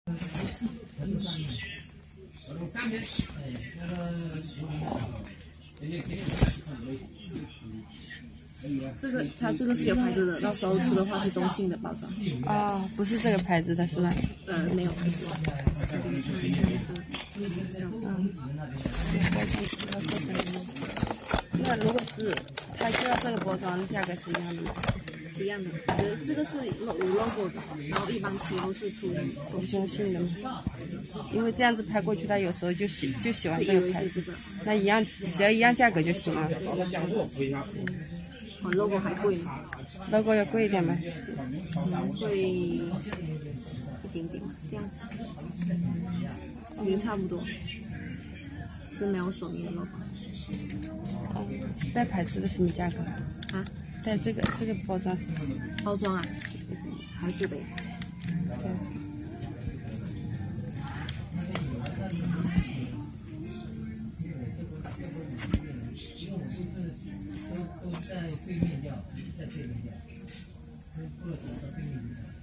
它这个是有牌子的，到时候出的话是中性的包装。 哦，不是这个牌子的是吗？ 没有牌子。 那如果是它就要这个包装，价格是一样的吗？ 一样的，这个是有 logo 的，然后一般都是出中性的嘛。因为这样子拍过去，他有时候就喜欢这个牌子，那一样只要一样价格就行了。 logo 还贵呢。 logo 要贵一点吗？ 贵一点点嘛，这样子，其实差不多，是没有锁你的 logo。 带牌子的什么价格？ 啊？ 带这个包装。 包装啊，牌子的呀。 在对面调，在对面调，或者到对面调。